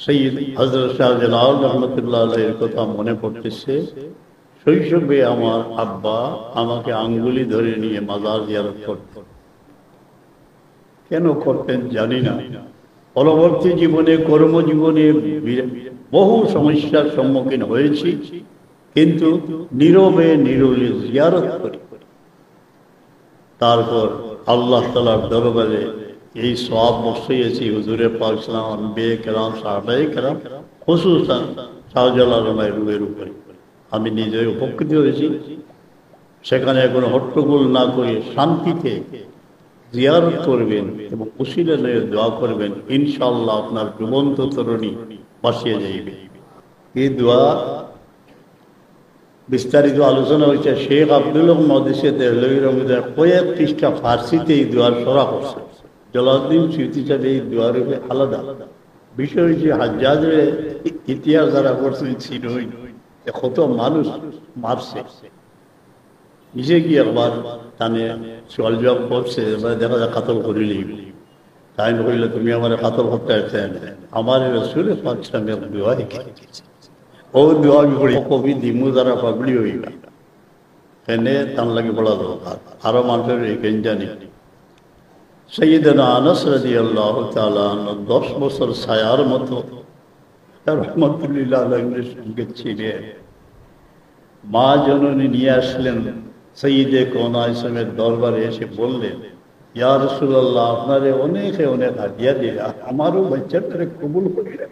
সৈয়দ হযরত শাহজালাল রহমতুল্লাহ আলাইহির কথা মনে পড়তেছে। শৈশবে আমার আব্বা আমাকে আঙ্গুলি ধরে নিয়ে মাজার জিয়ারত করতেন। কেন করতেন জানি না। পরবর্তী জীবনে কর্মজীবনে বহু সমস্যার সম্মুখীন হয়েছি, কিন্তু নীরবে নীরবে জিয়ারত করি। তারপর আল্লাহ তাআলার দরবারে এই সওয়াব বসিয়েছি হুজুরে পাক সাল্লাল্লাহু আলাইহি ওয়াসাল্লাম, আম্বিয়ায়ে কেরাম, সাহাবায়ে কেরাম, খুসুসান শাহজালাল রুমের উপরে আমি নিজে উপকৃত হয়েছি। সেখানে কোনো হট্টগোল না করে শান্তিতে জিয়ারত করবেন এবং উসিলা নিয়ে দোয়া করবেন, ইনশাআল্লাহ আপনার ডুবন্ত তরুণী বাঁচিয়ে যাইবে। এই দোয়া বিস্তারিত আলোচনা হয়েছে। শেখ আব্দুল মহদিসে দেহলভী রহমতুল্লাহ কয়েক পৃষ্ঠা ফার্সিতে এই দোয়ার সরা করছে। জলালউদ্দিন সুয়ুতী সাহেব এই দোয়ার উপরে আলাদা বিষয় হচ্ছে হাজ্জাজের ইতিহাস যারা করছেন ছিলই, কত মানুষ মারছে। নিজে গিয়ে একবার তানে সোয়াল জবাব করছে, এবার দেখা যায় কাতল করিলি। তাই কইলে তুমি আমার কাতল করতে আসছেন, আমার রাসূলের পাক সাল্লাল্লাহু আলাইহি ওয়া সাল্লাম ও দোয়া পড়ি কবি দিমু যারা পাবলি হইবা এনে তান লাগে বলা দরকার। আরো মানুষের এই জানি সাইয়্যিদানা আনাস রাদিয়াল্লাহু তাআলা 10 বছর ছায়ার মতো রহমাতুল্লাহ আলাইহির সঙ্গে ছিলেন। মা জননী নিয়ে আসলেন সৈয়দে কাওনাইনের দরবারে, এসে বললেন, ইয়া রাসূলুল্লাহ, আপনারে অনেক অনেক হাদিয়া দিয়া আমারও বাচ্চাটারে কবুল করিলেন।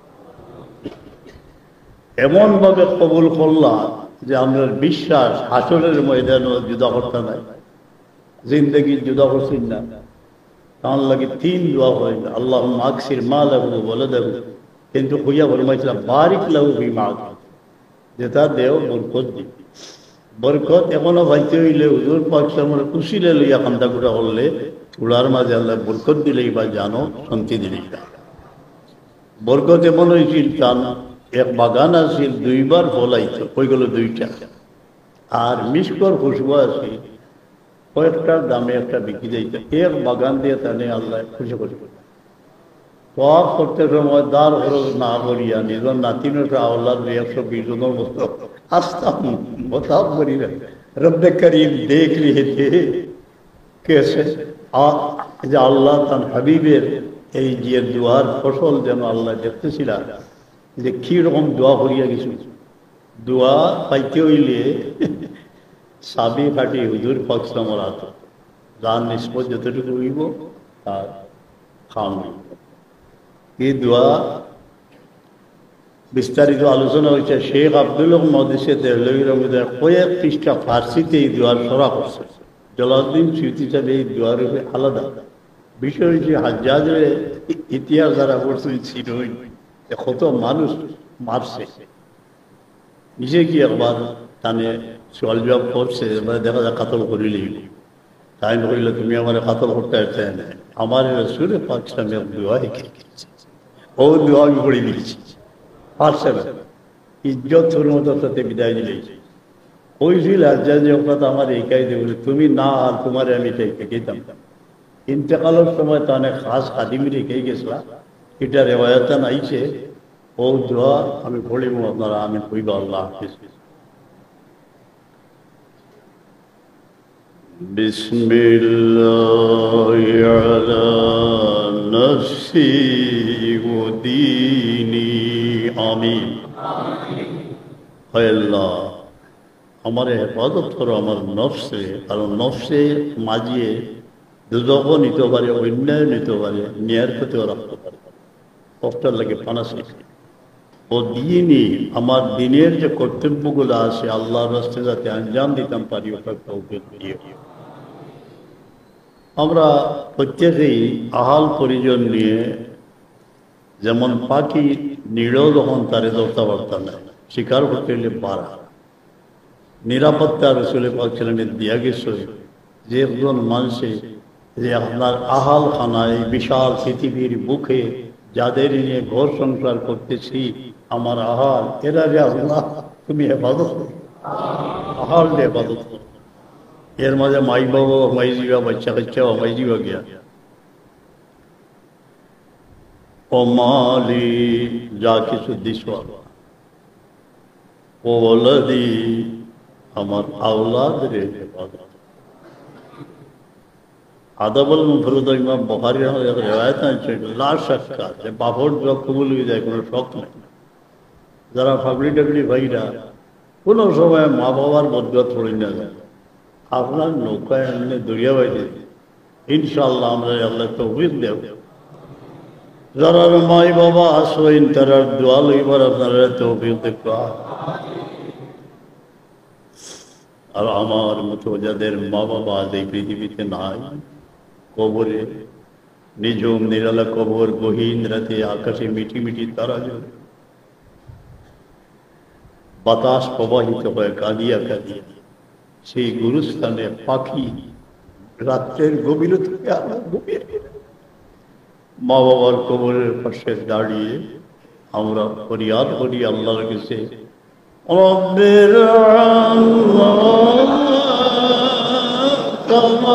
এমন ভাবে কবুল করলা যে আমরা বিশ্বাস হাসরের ময়দানও জুদা করতে নাই, জিন্দগি জুদা করছেন না। তার লাগে 3 দোয়া হয়, আল্লাহুম্মা আকসির মালাহু ওয়ালাদাহু, কিন্তু হইয়া ফরমাইছিলাম বারিক লাহু ফিমা, যেটা দেও বরকত দি। বরকত এখনো পাইতে হইলে হুজুর পাক সাল্লাল্লাহু আলাইহি কুশিলে লইয়া কান্দা গুড়া করলে উলার মাঝে আল্লাহ বরকত দিলেই বা জানো শান্তি দিলেই না। বরকত এমন হয়েছিল, তার এক বাগান আছিল, 2বার ফল আইতো, ওইগুলো 2টা, আর মিষ্কর খুশবু আছে, কয়েকটার দামে একটা বিক্রি যাইতো। এক বাগান দিয়ে তাহলে আল্লাহ খুশি করি। সব করতে সময় দার খরচ না করিয়া নিজের নাতিনটা আল্লাহ 120 জনের মতো আসতাম বতাব করিলেন, রব্বে করিম দেখ লিয়ে थे कैसे যে আল্লাহ তার হাবিবের এই যে দোয়ার ফসল যেন আল্লাহ দেখতেছিল যে কি রকম দোয়া করিয়া কিছু দোয়া পাইতে হইলে সাবি কাটি হুজুর পাক সাল্লাল্লাহু আলাইহি ওয়াসাল্লাম যার নিসবত যতটুকু হইব তার খাওয়ান হইব। এই দোয়া বিস্তারিত আলোচনা হয়েছে। শেখ আব্দুল মহদিসে দেহলভী রহমতুল্লাহ কয়েক পৃষ্ঠা ফার্সিতে এই দোয়ার সরা করছে। জলালউদ্দিন সুয়ুতী সাহেব এই দোয়ার উপরে আলাদা বিষয় হচ্ছে হাজ্জাজের ইতিহাস যারা করছেন ছিলই, কত মানুষ মারছে। নিজে কি একবার তানে সোয়াল জবাব করছে, এবার দেখা যায় কাতল করিলি। তাই কইলে তুমি আমার কাতল করতে আসছেন, আমার রাসূলের পাক সাল্লাল্লাহু আলাইহি ওয়া সাল্লাম ও দোয়া আমি পড়ে দিয়েছি। পারছে না, ইজ্জত হুরমতের সাথে বিদায় দিলে ওই ছিল হাজ্জাজ ওকাত আমার একাই দেব, তুমি না আর তোমার আমি খেতাম। ইন্তেকালের সময় তাহলে খাস খাদিম রেখে গেছিলাম, এটা রেওয়ায়তে নাইছে। ও দোয়া আমি পড়িব, আপনারা আমি কইব। আল্লাহ হাফেজ। বিসমিল্লাহি আলা নফসি ওয়া দীনি, আমিন। হে আল্লাহ, আমার হেফাজত করো আমার নফসে, কারণ নফসে মাঝিয়ে দুজকও নিতে পারে, অন্যায় নিতে পারে, ন্যায়ের ক্ষতিও রাখতে পারে, কষ্টের লাগে পানা শিখে। ও দিনই আমার দিনের যে কর্তব্যগুলো আছে আল্লাহর রাস্তে যাতে আঞ্জাম দিতাম পারি, ওটা তৌফিক দিও। আমরা প্রত্যেকেই আহাল পরিজন নিয়ে, যেমন পাখি নিড়েও যখন তারে ধরতে পারতাম না, শিকার করতে হলে বাড়া নিরাপত্তা রাসূলের পাক সাল্লাল্লাহু দিয়া গেছে যে একজন মানুষে যে আপনার আহাল খানায় বিশাল পৃথিবীর বুকে যাদের নিয়ে ঘর সংসার করতেছি, আমার আহাল এরা যে আল্লাহ তুমি হেফাজত করো, আহাল হেফাজত করো। এর মাঝে মাই বাবা হমাই যাওয়া, বাচ্চা কাচ্চা হমাই যাওয়া গিয়া ও মালি, যা কিছু দিস, ও ওলাদি, আমার আওলাদের হেফাজত। আদাবুল মুফরদ ইমাম বুখারী রাহিমাহুল্লাহ রিওয়ায়াত আছে, লা শাক্কা যে বাপর দোয়া কবুল হয়ে যায়, কোনো শক নেই। যারা ফাগড়ি টাগড়ি ভাইরা কোনো সময় মা বাবার বদুয়া পড়ে না যায়, আপনার নৌকায় এমনি দরিয়া বাইরে ইনশাআল্লাহ আমরা আল্লাহ তৌফিক দেব। যারা মাই বাবা আসবেন তারা দোয়া লইবার আপনারা তৌফিক দেখবা। আর আমার মতো যাদের মা বাবা আজ এই পৃথিবীতে নাই, কবরে নিজম নিরালা কবর, গহীন রাতে আকাশে মিটি মিটি তারা জ্বলে, বাতাস প্রবাহিত হয় কাঁদিয়া কাঁদিয়া, সেই গুরুস্থানে পাখি রাত্রের গভীরতা ঘুমিয়ে মা বাবার কবরের পাশে দাঁড়িয়ে আমরা ফরিয়াদ করি আল্লাহর কাছে, রব্বির কামা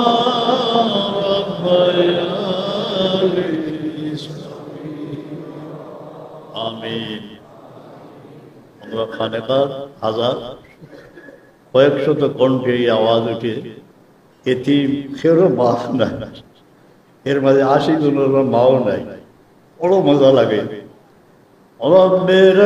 আমিন। আমরা খানেকার হাজার কয়েকশত কণ্ঠে এই আওয়াজ উঠে, এতিম খেরো বাস নাই, এর মাঝে ৮০ জনের মাও নাই, বড় মজা লাগে। রব্বির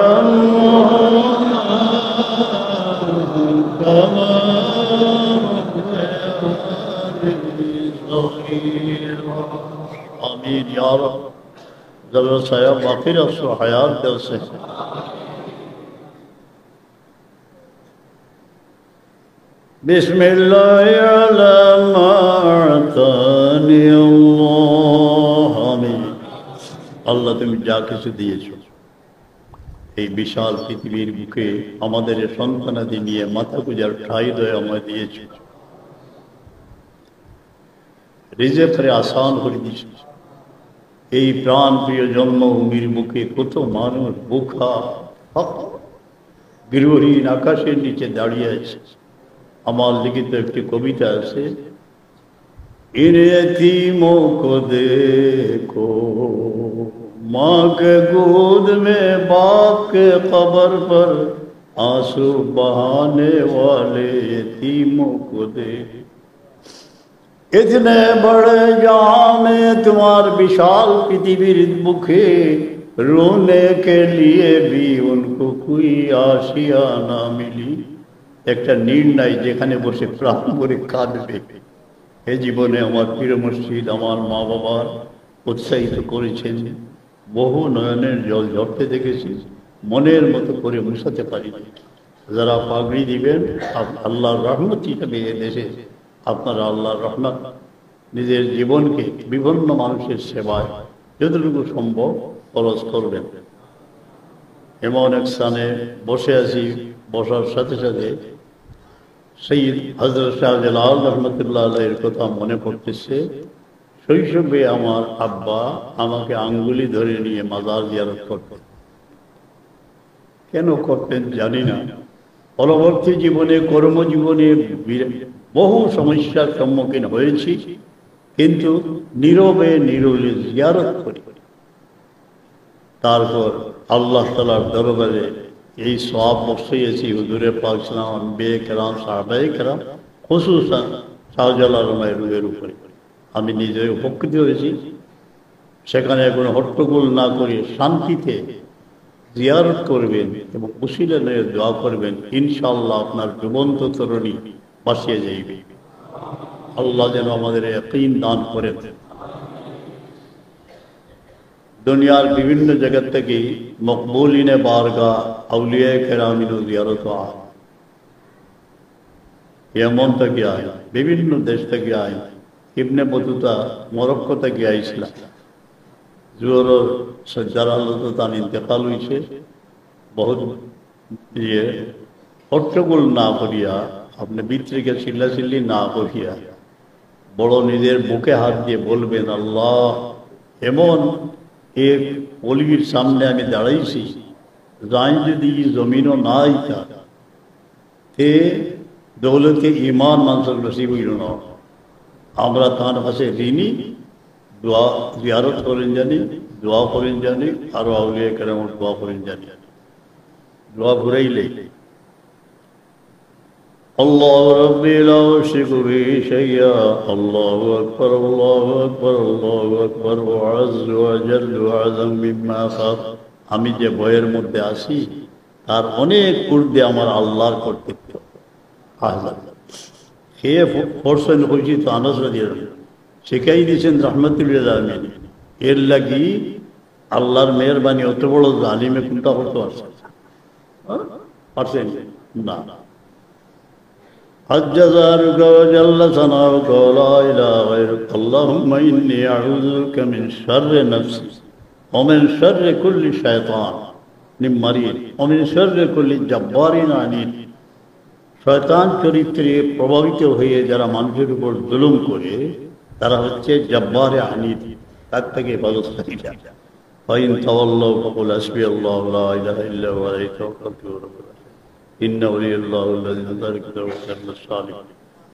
আমিন ইয়া রব। যারা ছায়া বাকির আসো হায়াত দেওয়া। বিসমিল্লাহ আলা মাতানি আল্লাহ। আমিন। আল্লাহ তুমি যা কিছু দিয়েছ এই বিশাল পৃথিবীর বুকে আমাদের সন্তানাদি নিয়ে মাথা গুজার ঠাই দয়ে আমায় দিয়েছ, রিজেকের আসান করে দিয়েছ। এই প্রাণ প্রিয় জন্মভূমির বুকে কত মানুষ বুখা গৃহহীন আকাশের নিচে দাঁড়িয়ে আছে। আমার লিখিত একটি কবিতা আছে, इन यतीमों को देखो माँ के गोद में बाप के कब्र पर आंसू बहाने वाले यतीमों को देखो। इतने बड़े जहां में तुम्हार विशाल पृथ्वीर बुखे रोने के लिए भी उनको कोई आशिया ना मिली। একটা নির্ণয় যেখানে বসে প্রাণ করে কাঁদবে। এ জীবনে আমার প্রিয় মসজিদ আমার মা বাবার উৎসাহিত করেছেন, বহু নয়নের জল ঝরতে দেখেছি, মনের মতো করে মুছাতে পারিনি। যারা পাগড়ি দিবেন আল্লাহর রহমত হিসাবে এ দেশে আপনারা আল্লাহর রহমত নিজের জীবনকে বিভিন্ন মানুষের সেবায় যতটুকু সম্ভব খরচ করবেন। এমন এক স্থানে বসে আছি, বসার সাথে সাথে সৈয়দ হযরত শাহজালাল রহমতুল্লাহ আলাইহির কথা মনে পড়তেছে। শৈশবে আমার আব্বা আমাকে আঙ্গুলি ধরে নিয়ে মাজার জিয়ারত করতেন। কেন করতেন জানি না। পরবর্তী জীবনে কর্মজীবনে বহু সমস্যার সম্মুখীন হয়েছি, কিন্তু নীরবে নীরবে জিয়ারত করি। তারপর আল্লাহ তাআলার দরবারে এই সওয়াব বসিয়েছি হুজুরে পাক সাল্লাল্লাহু আলাইহি বে কেরাম সাহাবায়ে কেরাম খুসুসান শাহজালাল রুহের উপরে আমি নিজে উপকৃত হয়েছি। সেখানে কোনো হট্টগোল না করে শান্তিতে জিয়ারত করবেন এবং উসিলা নিয়ে দোয়া করবেন, ইনশাআল্লাহ আপনার জীবন্ত তরুণী বাঁচিয়ে যাইবে। আল্লাহ যেন আমাদের ইয়াকিন দান করেন। দুনিয়ার বিভিন্ন জায়গা থেকে মকবুলিনে বারগাহ আউলিয়া কেরামিনও জিয়ারত হয়। ইয়েমন থেকে আয়, বিভিন্ন দেশ থেকে আয়। ইবনে বতুতা মরক্কো থেকে আইছিল। জোহরের সজ্জার হালতে তার ইন্তেকাল হয়েছে। বহুত হট্টগোল না করিয়া, আপনি বিত্রিকে চিল্লাচিল্লি না করিয়া বড় নিজের বুকে হাত দিয়ে বলবেন, আল্লাহ এমন এক অলির সামনে আমি দাঁড়াইছি, যাই যদি জমিনও না আইতা তে দৌলতে ইমান মানুষের নসিব হইল না। আমরা তার কাছে ঋণী, দোয়া জিয়ারত করেন জানি, দোয়া করেন জানি, আরো আউলিয়া কেরামত দোয়া করেন জানি। দোয়া ঘুরাইলে الله ربي لا أشرك به شيئا الله أكبر الله أكبر الله أكبر وعز وجل وأعظم مما خلق। আমি যে বইয়ের মধ্যে আছি তার অনেক ঊর্ধ্বে আমার আল্লাহর কর্তৃত্ব। খেয়ে পড়ছেন হয়েছি তো আনাস রাদিয়াল্লাহু আনহু শিখাই দিয়েছেন রাহমাতুল্লিল আলামিন। এর লাগি আল্লাহর মেহরবানি অত বড় জালিমে কোনটা করতে পারছেন না। حج ذلك وجل ثناؤك ولا إله غيرك اللهم إني أعوذ بك من شر نفسي ومن شر كل شيطان مريض ومن شر كل جبار عنيد। শয়তান চরিত্রে প্রভাবিত হয়ে যারা মানুষের উপর জুলুম করে তারা হচ্ছে জব্বারে আনিদ, তার থেকে হেফাজতকারী। ফাইন তাওয়াল্লাউ ফাকুল হাসবিয়াল্লাহু লা ইলাহা ইল্লা হুয়া আলাইহি তাওয়াক্কালতু ওয়া রাব্বুল ইন্না ওয়ালিয়াল্লাহু আল্লাযী নাযালা কিতাবাহু ওয়া সালিহীন।